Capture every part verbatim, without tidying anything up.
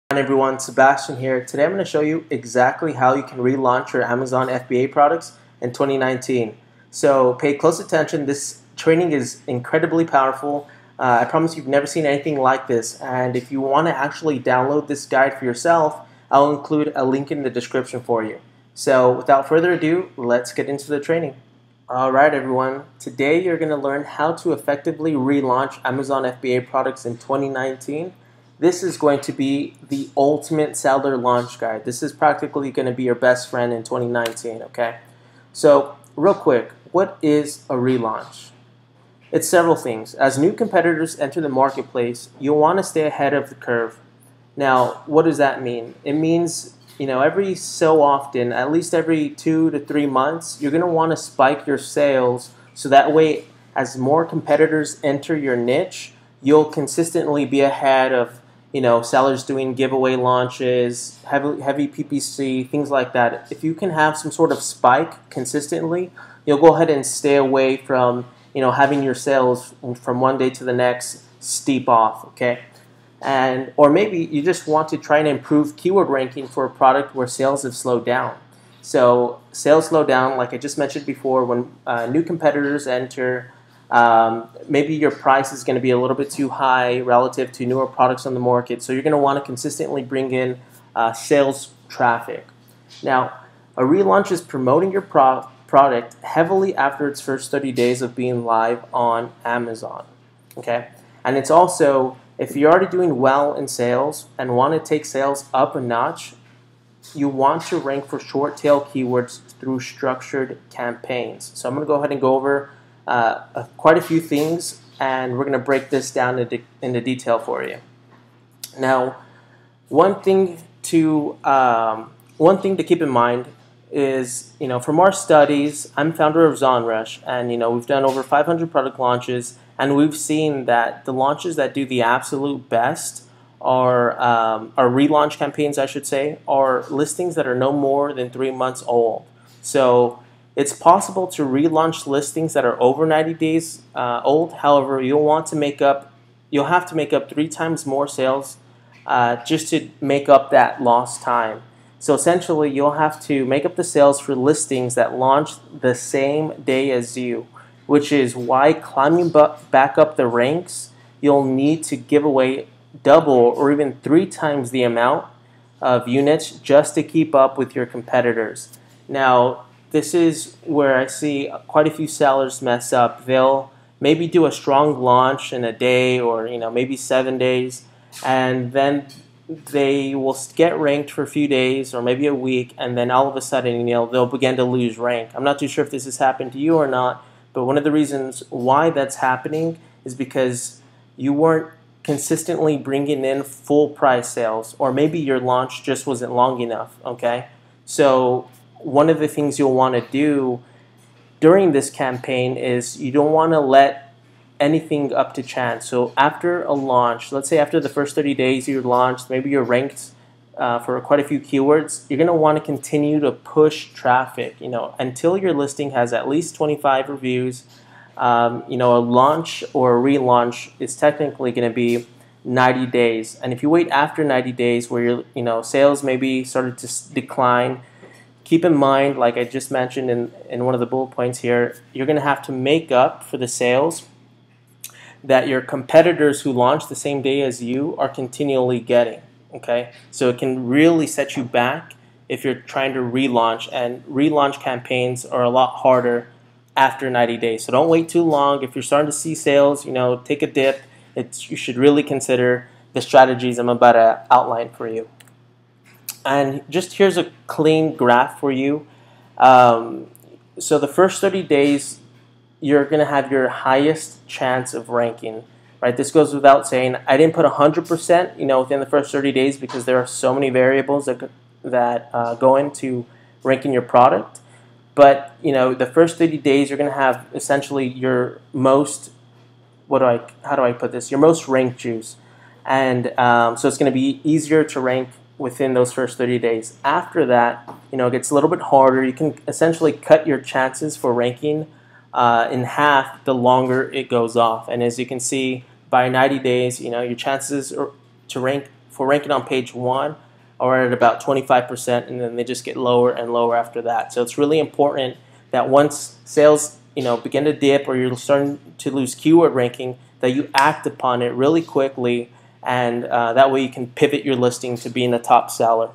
Hi everyone, Sebastian here. Today I'm going to show you exactly how you can relaunch your Amazon F B A products in twenty nineteen. So pay close attention. This training is incredibly powerful. Uh, I promise you've never seen anything like this. And if you want to actually download this guide for yourself, I'll include a link in the description for you. So without further ado, let's get into the training. Alright everyone, today you're going to learn how to effectively relaunch Amazon F B A products in twenty nineteen. This is going to be the ultimate seller launch guide. This is practically going to be your best friend in twenty nineteen, okay? So, real quick, what is a relaunch? It's several things. As new competitors enter the marketplace, you'll want to stay ahead of the curve. Now, what does that mean? It means, you know, every so often, at least every two to three months, you're going to want to spike your sales so that way, as more competitors enter your niche, you'll consistently be ahead of you know, sellers doing giveaway launches, heavy, heavy P P C, things like that. If you can have some sort of spike consistently, you'll go ahead and stay away from, you know, having your sales from one day to the next steep off, okay? And, or maybe you just want to try and improve keyword ranking for a product where sales have slowed down. So sales slow down, like I just mentioned before, when uh, new competitors enter. Um, maybe your price is going to be a little bit too high relative to newer products on the market, so you're going to want to consistently bring in uh, sales traffic. Now, a relaunch is promoting your pro product heavily after its first thirty days of being live on Amazon. Okay, and it's also, if you're already doing well in sales and want to take sales up a notch, you want to rank for short tail keywords through structured campaigns. So I'm going to go ahead and go over Uh, uh, quite a few things, and we're going to break this down into, into detail for you. Now, one thing to um, one thing to keep in mind is, you know, from our studies, I'm founder of ZonRush, and you know we've done over five hundred product launches, and we've seen that the launches that do the absolute best are um, are relaunch campaigns, I should say, are listings that are no more than three months old. So it's possible to relaunch listings that are over ninety days uh, old. However, you'll want to make up, you'll have to make up three times more sales uh, just to make up that lost time. So essentially, you'll have to make up the sales for listings that launch the same day as you, which is why climbing back up the ranks, you'll need to give away double or even three times the amount of units just to keep up with your competitors. Now, this is where I see quite a few sellers mess up. They'll maybe do a strong launch in a day or you know maybe seven days, and then they will get ranked for a few days or maybe a week, and then all of a sudden you know they'll begin to lose rank. I'm not too sure if this has happened to you or not, but one of the reasons why that's happening is because you weren't consistently bringing in full price sales, or maybe your launch just wasn't long enough. Okay, so one of the things you'll want to do during this campaign is you don't want to let anything up to chance. So after a launch, let's say after the first thirty days you launched, maybe you're ranked uh, for quite a few keywords, you're going to want to continue to push traffic, you know, until your listing has at least twenty-five reviews. Um, you know, a launch or a relaunch is technically going to be ninety days. And if you wait after ninety days where your you know sales maybe started to decline, keep in mind, like I just mentioned in, in one of the bullet points here, you're going to have to make up for the sales that your competitors who launched the same day as you are continually getting, okay? So it can really set you back if you're trying to relaunch, and relaunch campaigns are a lot harder after ninety days. So don't wait too long. If you're starting to see sales, you know, take a dip. It's, you should really consider the strategies I'm about to outline for you. And just here's a clean graph for you. Um, so the first thirty days, you're going to have your highest chance of ranking, right? This goes without saying. I didn't put one hundred percent, you know, within the first thirty days because there are so many variables that that uh, go into ranking your product. But you know, the first thirty days, you're going to have essentially your most, what do I, how do I put this? Your most ranked juice, and um, so it's going to be easier to rank within those first thirty days. After that, you know, it gets a little bit harder. You can essentially cut your chances for ranking uh, in half the longer it goes off. And as you can see, by ninety days, you know, your chances are, to rank for ranking on page one are at about twenty-five percent, and then they just get lower and lower after that. So it's really important that once sales, you know, begin to dip or you're starting to lose keyword ranking, that you act upon it really quickly, and uh, that way you can pivot your listing to being a top seller.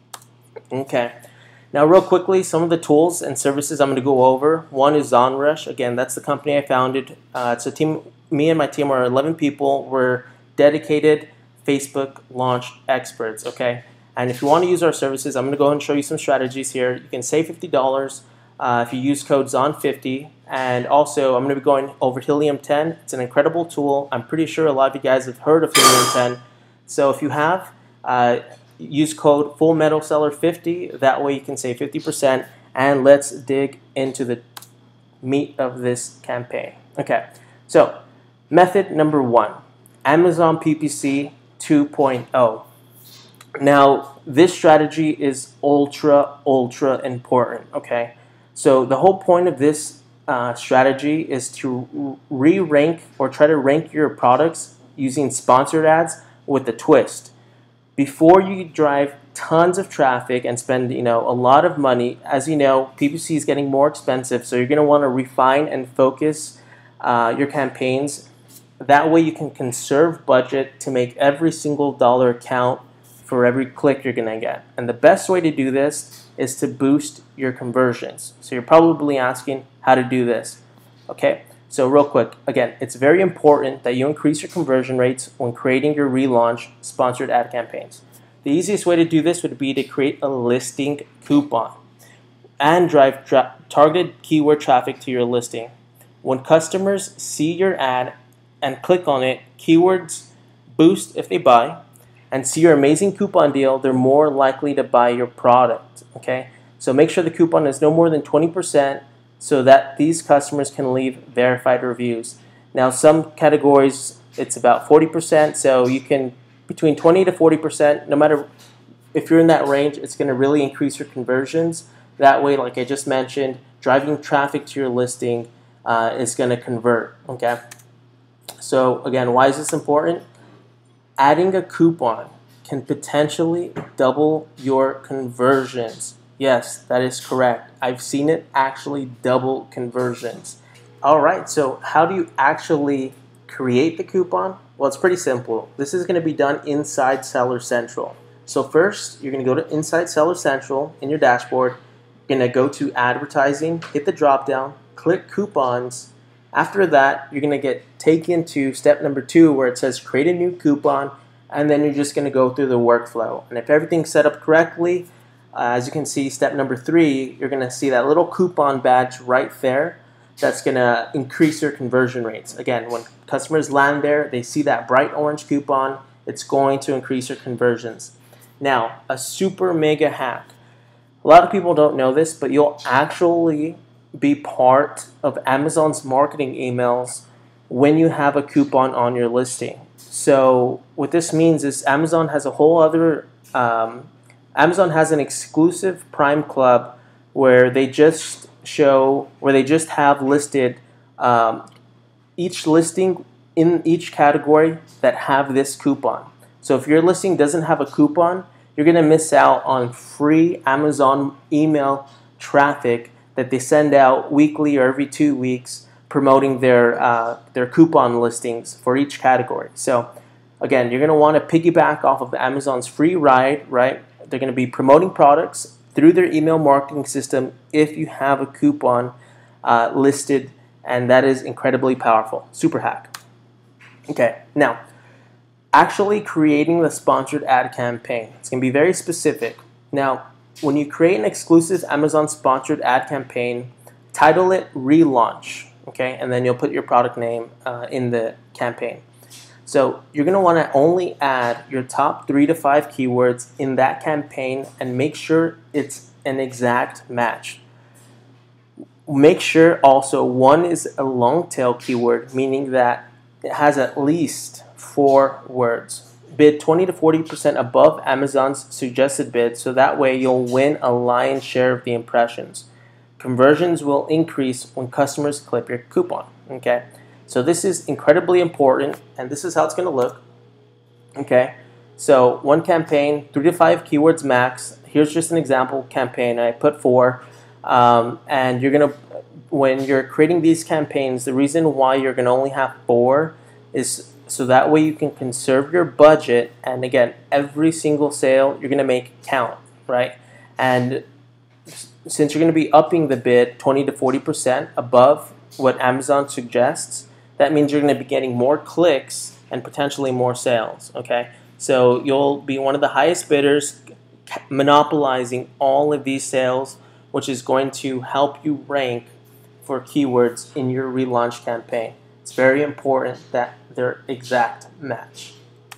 Okay. Now, real quickly, some of the tools and services I'm going to go over. One is ZonRush. Again, that's the company I founded. Uh, it's a team. Me and my team are eleven people. We're dedicated Facebook launch experts. Okay. And if you want to use our services, I'm going to go ahead and show you some strategies here. You can save fifty dollars uh, if you use code zon fifty. And also, I'm going to be going over Helium ten. It's an incredible tool. I'm pretty sure a lot of you guys have heard of Helium ten. So if you have, uh, use code full metal seller fifty. That way you can save fifty percent. And let's dig into the meat of this campaign. Okay, so method number one, Amazon P P C two point oh. Now, this strategy is ultra, ultra important, okay? So the whole point of this uh, strategy is to re-rank or try to rank your products using sponsored ads with a twist. Before you drive tons of traffic and spend, you know, a lot of money, as you know, P P C is getting more expensive, so you're going to want to refine and focus uh, your campaigns. That way you can conserve budget to make every single dollar count for every click you're going to get. And the best way to do this is to boost your conversions. So you're probably asking how to do this. Okay, so real quick, again, it's very important that you increase your conversion rates when creating your relaunch sponsored ad campaigns. The easiest way to do this would be to create a listing coupon and drive tra targeted keyword traffic to your listing. When customers see your ad and click on it, keywords boost if they buy, and see your amazing coupon deal, they're more likely to buy your product. Okay, so make sure the coupon is no more than twenty percent so that these customers can leave verified reviews. Now, some categories it's about forty percent, so you can between twenty to forty percent. No matter if you're in that range, it's going to really increase your conversions. That way, like I just mentioned, driving traffic to your listing uh, is going to convert. Okay, so again, why is this important? Adding a coupon can potentially double your conversions. Yes, that is correct. I've seen it actually double conversions. All right, so how do you actually create the coupon? Well, it's pretty simple. This is going to be done inside Seller Central. So first, you're going to go to Inside Seller Central in your dashboard. You're going to go to Advertising, hit the drop down, click Coupons. After that, you're going to get taken to step number two where it says create a new coupon, and then you're just going to go through the workflow. And if everything's set up correctly, uh, as you can see, step number three, you're going to see that little coupon badge right there. That's going to increase your conversion rates. Again, when customers land there, they see that bright orange coupon, it's going to increase your conversions. Now, a super mega hack. A lot of people don't know this, but you'll actually be part of Amazon's marketing emails when you have a coupon on your listing. So what this means is Amazon has a whole other, um, Amazon has an exclusive Prime Club where they just show, where they just have listed um, each listing in each category that have this coupon. So if your listing doesn't have a coupon, you're going to miss out on free Amazon email traffic that they send out weekly or every two weeks promoting their, uh, their coupon listings for each category. So again, you're going to want to piggyback off of Amazon's free ride, right? They're going to be promoting products through their email marketing system if you have a coupon uh, listed, and that is incredibly powerful. Super hack. Okay, now, actually creating the sponsored ad campaign. It's going to be very specific. Now, when you create an exclusive Amazon sponsored ad campaign, title it Relaunch, okay? And then you'll put your product name uh, in the campaign. So you're going to want to only add your top three to five keywords in that campaign and make sure it's an exact match. Make sure also one is a long tail keyword, meaning that it has at least four words. Bid twenty to forty percent above Amazon's suggested bid, so that way you'll win a lion's share of the impressions. Conversions will increase when customers click your coupon. Okay, so this is incredibly important, and this is how it's going to look. Okay, So one campaign, three to five keywords max. Here's just an example campaign. I put four, um, and you're gonna, when you're creating these campaigns, the reason why you're gonna only have four is so that way you can conserve your budget. And again, every single sale you're gonna make count, right? And since you're gonna be upping the bid twenty to forty percent above what Amazon suggests, that means you're gonna be getting more clicks and potentially more sales, okay? So you'll be one of the highest bidders, monopolizing all of these sales, which is going to help you rank for keywords in your relaunch campaign. It's very important that they're exact match.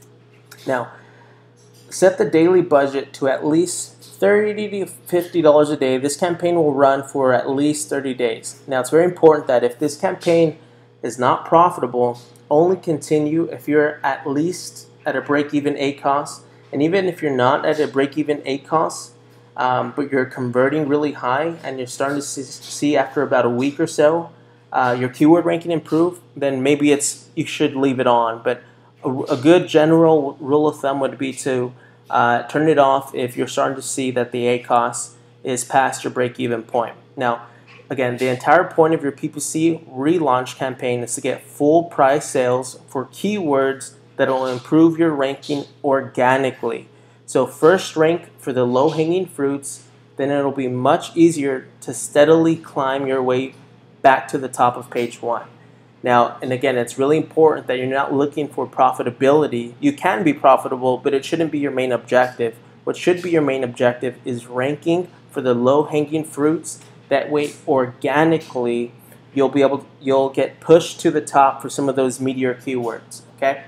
Now, set the daily budget to at least thirty to fifty dollars a day. This campaign will run for at least thirty days. Now, it's very important that if this campaign is not profitable, only continue if you're at least at a break-even A cost. And even if you're not at a break-even A cost, um, but you're converting really high and you're starting to see, see after about a week or so uh, your keyword ranking improve, then maybe it's you should leave it on. But a, a good general rule of thumb would be to uh, turn it off if you're starting to see that the A cost is past your break-even point. Now, again, the entire point of your P P C relaunch campaign is to get full price sales for keywords that will improve your ranking organically. So first rank for the low-hanging fruits, then it'll be much easier to steadily climb your way back to the top of page one. Now, and again, it's really important that you're not looking for profitability. You can be profitable, but it shouldn't be your main objective. What should be your main objective is ranking for the low-hanging fruits. That way, organically, you'll be able to, you'll get pushed to the top for some of those meteor keywords. Okay.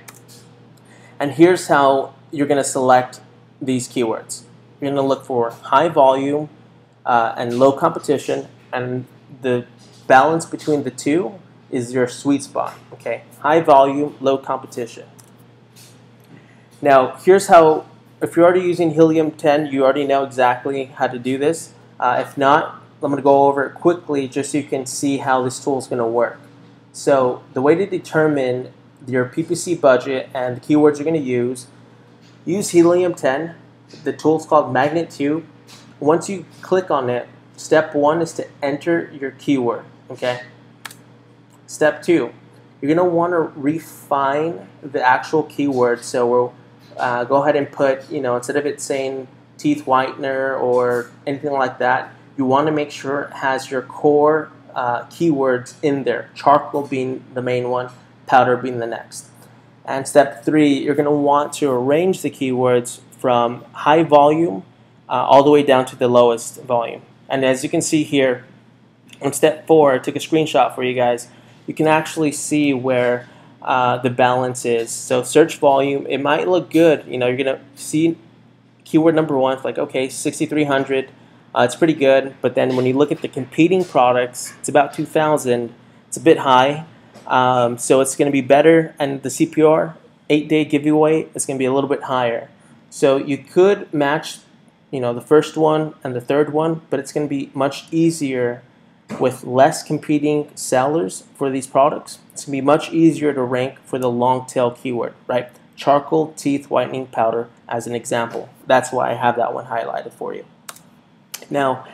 And here's how you're going to select these keywords. You're going to look for high volume uh, and low competition, and the balance between the two is your sweet spot. Okay, high volume, low competition. Now, here's how. If you're already using Helium ten, you already know exactly how to do this. Uh, if not, I'm going to go over it quickly just so you can see how this tool is going to work. So the way to determine your P P C budget and the keywords you're going to use, use Helium ten. The tool is called Magnet two. Once you click on it, step one is to enter your keyword. Okay. Step two, you're going to want to refine the actual keyword. So we'll uh, go ahead and put, you know, instead of it saying teeth whitener or anything like that, you want to make sure it has your core uh, keywords in there. Charcoal being the main one, powder being the next. And step three, you're going to want to arrange the keywords from high volume uh, all the way down to the lowest volume. And as you can see here, on step four, I took a screenshot for you guys. You can actually see where uh, the balance is. So search volume, it might look good. You know, you're going to see keyword number one, it's like, okay, sixty-three hundred. Uh, it's pretty good, but then when you look at the competing products, it's about two thousand. It's a bit high, um, so it's going to be better, and the C P R, eight-day giveaway, is going to be a little bit higher. So you could match, you know, the first one and the third one, but it's going to be much easier with less competing sellers for these products. It's going to be much easier to rank for the long-tail keyword, right? Charcoal teeth whitening powder as an example. That's why I have that one highlighted for you. Now,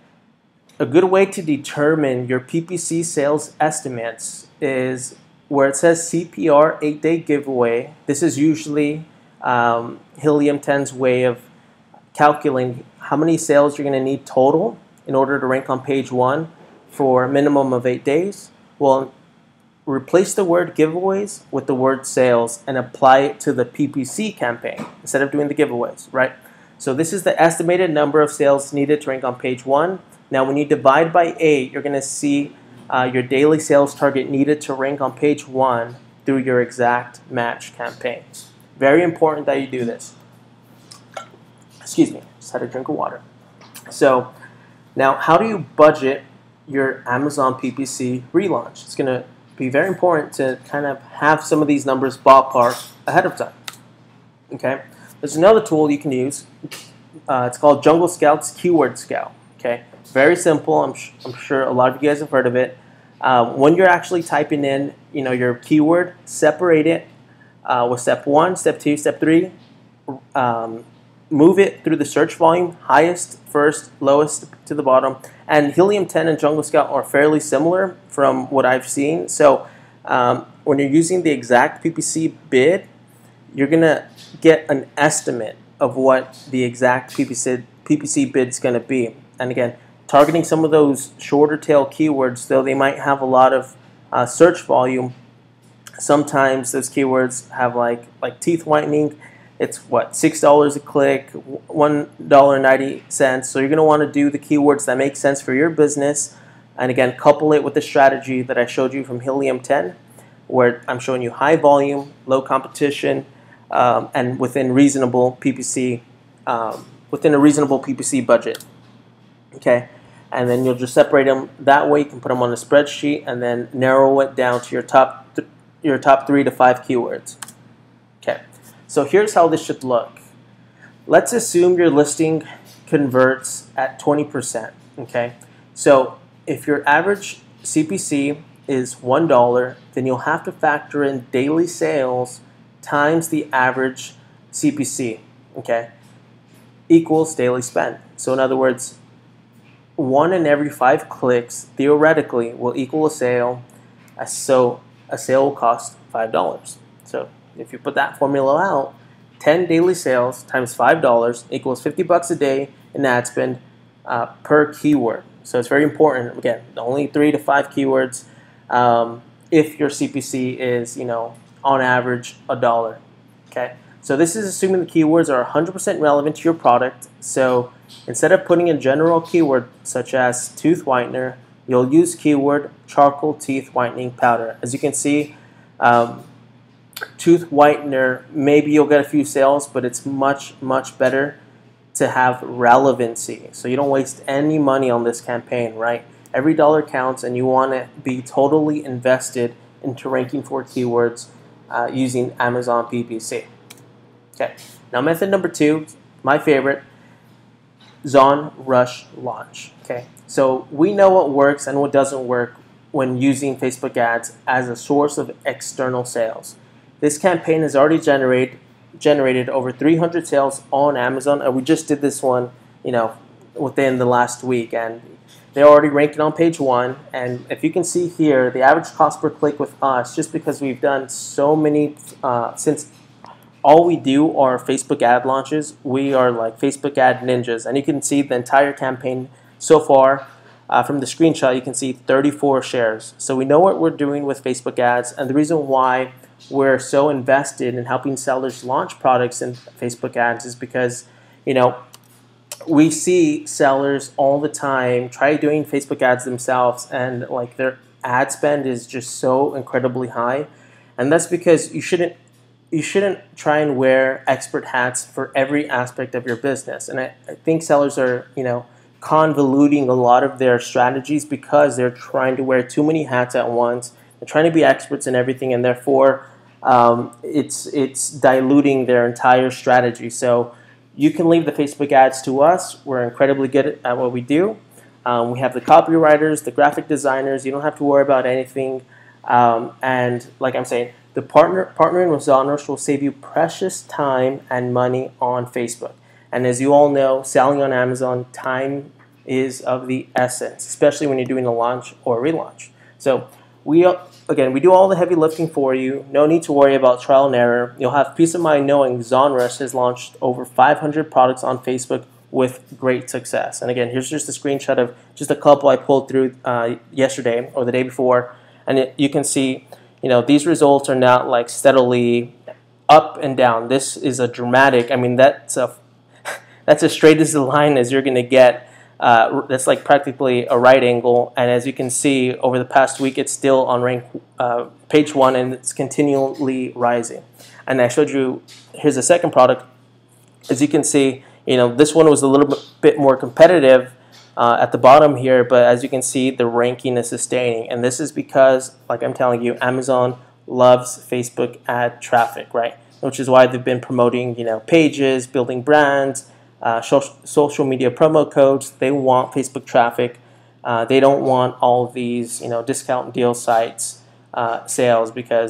a good way to determine your P P C sales estimates is where it says C P R eight-day giveaway. This is usually um, Helium ten's way of calculating how many sales you're going to need total in order to rank on page one for a minimum of eight days. Well, replace the word giveaways with the word sales and apply it to the P P C campaign instead of doing the giveaways, right? So this is the estimated number of sales needed to rank on page one. Now when you divide by eight, you're going to see uh, your daily sales target needed to rank on page one through your exact match campaigns. Very important that you do this. Excuse me, just had a drink of water. So now how do you budget your Amazon P P C relaunch? It's going to be very important to kind of have some of these numbers ballpark ahead of time. Okay. There's another tool you can use. Uh, it's called Jungle Scout's Keyword Scout. Okay, very simple. I'm, I'm sure a lot of you guys have heard of it. Uh, when you're actually typing in, you know, your keyword, separate it uh, with step one, step two, step three. um, move it through the search volume, highest first, lowest to the bottom. And Helium ten and Jungle Scout are fairly similar from what I've seen. So um, when you're using the exact P P C bid, you're gonna get an estimate of what the exact P P C P P C bid is gonna be. And again, targeting some of those shorter tail keywords, though they might have a lot of uh, search volume, sometimes those keywords have like like teeth whitening. It's what, six dollars a click, one dollar and ninety cents. So you're going to want to do the keywords that make sense for your business, and again, couple it with the strategy that I showed you from Helium ten, where I'm showing you high volume, low competition, um, and within reasonable P P C, um, within a reasonable P P C budget. Okay, and then you'll just separate them that way. You can put them on a spreadsheet and then narrow it down to your top th your top three to five keywords. Okay. So here's how this should look. Let's assume your listing converts at twenty percent, okay? So if your average C P C is one dollar, then you'll have to factor in daily sales times the average C P C, okay? Equals daily spend. So in other words, one in every five clicks theoretically will equal a sale, so a sale will cost five dollars. So if you put that formula out, ten daily sales times five dollars equals fifty bucks a day in ad spend uh, per keyword. So it's very important. Again, only three to five keywords. Um, if your C P C is, you know, on average a dollar. Okay. So this is assuming the keywords are one hundred percent relevant to your product. So instead of putting a general keyword such as tooth whitener, you'll use keyword charcoal teeth whitening powder. As you can see. Um, Tooth whitener, maybe you'll get a few sales, but it's much, much better to have relevancy. So you don't waste any money on this campaign, right? Every dollar counts, and you want to be totally invested into ranking for keywords uh, using Amazon P P C. Okay, now method number two, my favorite, Zon Rush Launch. Okay, so we know what works and what doesn't work when using Facebook ads as a source of external sales. This campaign has already generated generated over three hundred sales on Amazon, and we just did this one, you know, within the last week, and they're already ranking on page one. And if you can see here, the average cost per click with us, just because we've done so many, uh, since all we do are Facebook ad launches, we are like Facebook ad ninjas, and you can see the entire campaign so far. Uh, from the screenshot, you can see thirty-four shares. So we know what we're doing with Facebook ads, and the reason why we're so invested in helping sellers launch products in Facebook ads is because, you know, we see sellers all the time try doing Facebook ads themselves, and like their ad spend is just so incredibly high, and that's because you shouldn't you shouldn't try and wear expert hats for every aspect of your business. And I, I think sellers are, you know, convoluting a lot of their strategies because they're trying to wear too many hats at once. They're trying to be experts in everything, and therefore um, it's it's diluting their entire strategy. So you can leave the Facebook ads to us. We're incredibly good at what we do. Um, we have the copywriters, the graphic designers. You don't have to worry about anything. Um, and like I'm saying, the partner partnering with Zonrush will save you precious time and money on Facebook. And as you all know, selling on Amazon, time is of the essence, especially when you're doing a launch or a relaunch. So we, again, we do all the heavy lifting for you. No need to worry about trial and error. You'll have peace of mind knowing Zonrush has launched over five hundred products on Facebook with great success. And again, here's just a screenshot of just a couple I pulled through uh, yesterday or the day before. And it, you can see, you know, these results are not like steadily up and down. This is a dramatic, I mean, that's a That's as straight as the line as you're going to get. Uh, that's like practically a right angle. And as you can see, over the past week, it's still on rank uh, page one, and it's continually rising. And I showed you, here's the second product. As you can see, you know, this one was a little bit, bit more competitive uh, at the bottom here, but as you can see, the ranking is sustaining. And this is because, like I'm telling you, Amazon loves Facebook ad traffic, right? Which is why they've been promoting, you know, pages, building brands, Uh, social media promo codes. They want Facebook traffic. Uh, they don't want all of these, you know, discount deal sites uh, sales, because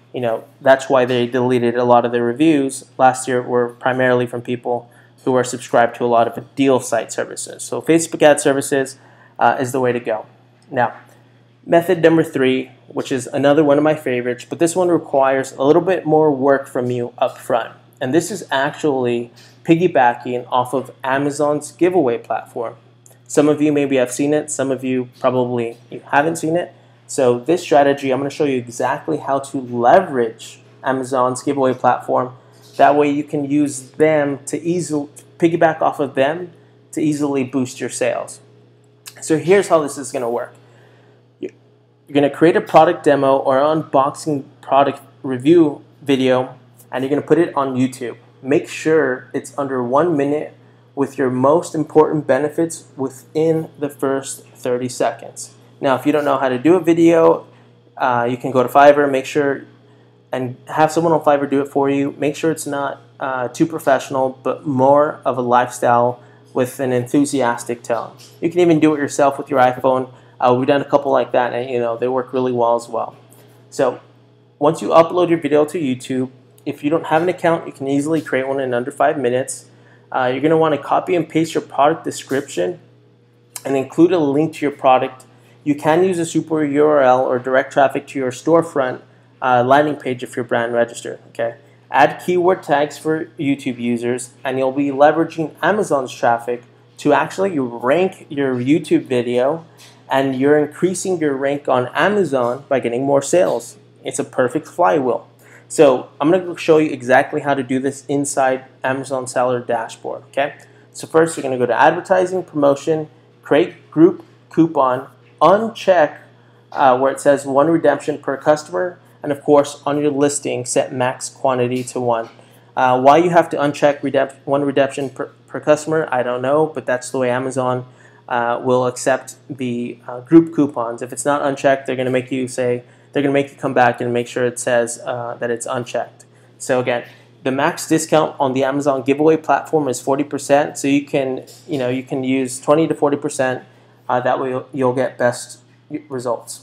you know, that's why they deleted a lot of their reviews last year were primarily from people who are subscribed to a lot of deal site services. So Facebook ad services uh, is the way to go. Now, method number three, which is another one of my favorites, but this one requires a little bit more work from you up front. And this is actually piggybacking off of Amazon's giveaway platform. Some of you maybe have seen it, some of you probably you haven't seen it. So this strategy, I'm going to show you exactly how to leverage Amazon's giveaway platform. That way you can use them to easily piggyback off of them to easily boost your sales. So here's how this is going to work. You're going to create a product demo or unboxing product review video, and you're going to put it on YouTube. Make sure it's under one minute with your most important benefits within the first thirty seconds. Now, if you don't know how to do a video, uh, you can go to Fiverr, make sure, and have someone on Fiverr do it for you. Make sure it's not uh, too professional, but more of a lifestyle with an enthusiastic tone. You can even do it yourself with your iPhone. Uh, we've done a couple like that, and you know they work really well as well. So once you upload your video to YouTube, if you don't have an account, you can easily create one in under five minutes. Uh, you're going to want to copy and paste your product description and include a link to your product. You can use a super U R L or direct traffic to your storefront uh, landing page if you're brand registered. Okay. Add keyword tags for YouTube users, and you'll be leveraging Amazon's traffic to actually rank your YouTube video, and you're increasing your rank on Amazon by getting more sales. It's a perfect flywheel. So I'm going to show you exactly how to do this inside Amazon Seller Dashboard. Okay. So first, you're going to go to Advertising, Promotion, Create Group Coupon, uncheck uh, where it says one redemption per customer, and of course on your listing set max quantity to one. Uh, why you have to uncheck redemp one redemption per, per customer, I don't know, but that's the way Amazon uh, will accept the uh, group coupons. If it's not unchecked, they're going to make you say they're going to make you come back and make sure it says uh, that it's unchecked. So again, the max discount on the Amazon giveaway platform is forty percent. So you can you know you can use twenty to forty percent. Uh, that way you'll get best results.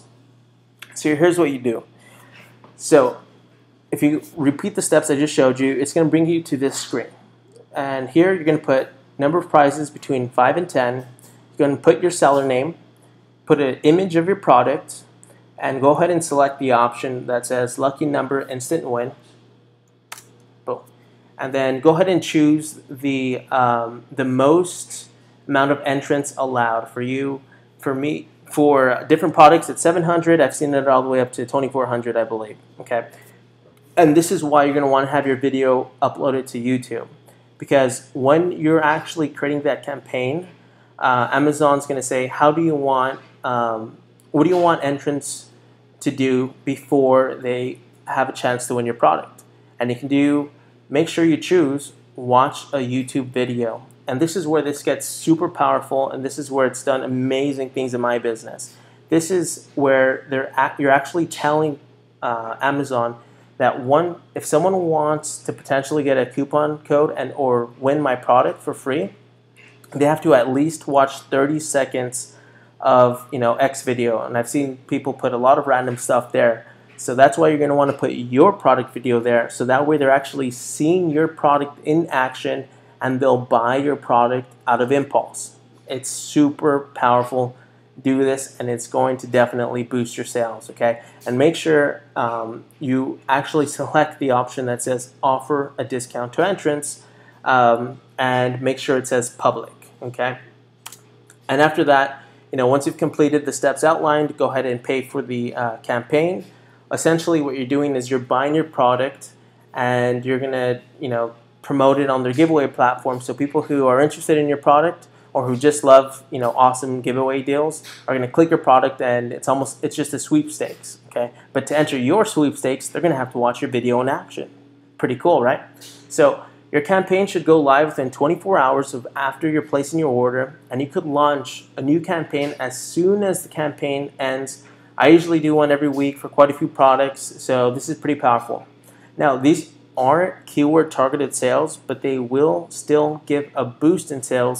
So here's what you do. So if you repeat the steps I just showed you, it's going to bring you to this screen. And here you're going to put number of prizes between five and ten. You're going to put your seller name, put an image of your product, and go ahead and select the option that says lucky number instant win. Boom. And then go ahead and choose the, um, the most amount of entrants allowed for you. For me, for different products, it's seven hundred. I've seen it all the way up to twenty-four hundred, I believe. Okay, and this is why you're going to want to have your video uploaded to YouTube, because when you're actually creating that campaign, uh, Amazon's going to say, how do you want, um, what do you want entrants to do before they have a chance to win your product? And you can do, make sure you choose watch a YouTube video. And this is where this gets super powerful, and this is where it's done amazing things in my business. This is where they're at, you're actually telling uh, Amazon that one, if someone wants to potentially get a coupon code and or win my product for free, they have to at least watch thirty seconds of you know X video. And I've seen people put a lot of random stuff there. So that's why you're going to want to put your product video there, so that way they're actually seeing your product in action, and they'll buy your product out of impulse. It's super powerful. Do this, and it's going to definitely boost your sales, okay? And make sure um, you actually select the option that says offer a discount to entrants, um, and make sure it says public, okay? And after that, you know, once you've completed the steps outlined, go ahead and pay for the uh, campaign. Essentially, what you're doing is you're buying your product, and you're gonna, you know, promote it on their giveaway platform, so people who are interested in your product or who just love, you know, awesome giveaway deals are going to click your product, and it's almost, it's just a sweepstakes, okay? But to enter your sweepstakes, they're going to have to watch your video in action. Pretty cool, right? So your campaign should go live within twenty-four hours of after you're placing your order, and you could launch a new campaign as soon as the campaign ends. I usually do one every week for quite a few products, so this is pretty powerful. Now, these aren't keyword targeted sales, but they will still give a boost in sales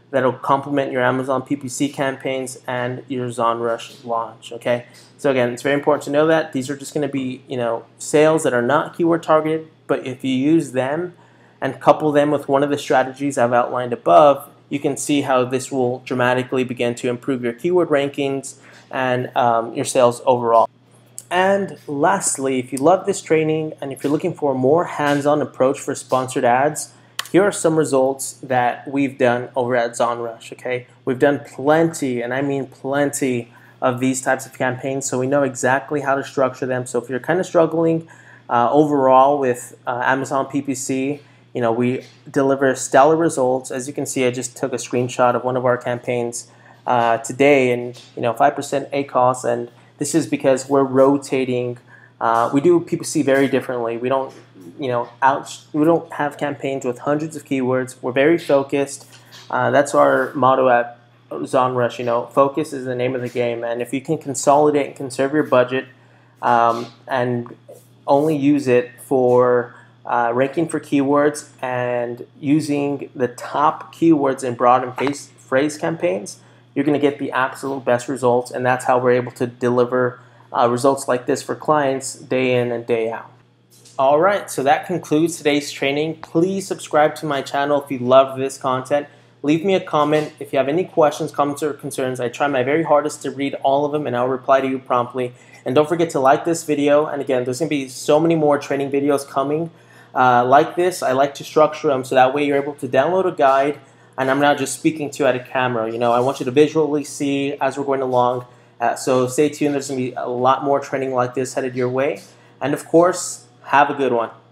that'll complement your Amazon P P C campaigns and your ZonRush launch. Okay, so again, it's very important to know that these are just going to be, you know, sales that are not keyword targeted, but if you use them and couple them with one of the strategies I've outlined above, you can see how this will dramatically begin to improve your keyword rankings and um, your sales overall. And lastly, if you love this training and if you're looking for a more hands-on approach for sponsored ads, here are some results that we've done over at ZonRush. Okay, we've done plenty, and I mean plenty, of these types of campaigns, so we know exactly how to structure them. So if you're kind of struggling uh, overall with uh, Amazon P P C, you know, we deliver stellar results. As you can see, I just took a screenshot of one of our campaigns uh, today, and you know, five percent A C O S, and this is because we're rotating. Uh, we do P P C very differently. We don't, you know, out. We don't have campaigns with hundreds of keywords. We're very focused. Uh, that's our motto at ZonRush. You know, focus is the name of the game, and if you can consolidate and conserve your budget um, and only use it for uh, ranking for keywords and using the top keywords in broad and phrase, phrase campaigns, you're going to get the absolute best results, and that's how we're able to deliver uh, results like this for clients day in and day out. All right, so that concludes today's training. Please subscribe to my channel if you love this content. Leave me a comment if you have any questions, comments, or concerns. I try my very hardest to read all of them, and I'll reply to you promptly. And don't forget to like this video. And again, there's going to be so many more training videos coming uh, like this. I like to structure them so that way you're able to download a guide, and I'm not just speaking to you at a camera. You know, I want you to visually see as we're going along. Uh, so stay tuned. There's going to be a lot more training like this headed your way. And of course, have a good one.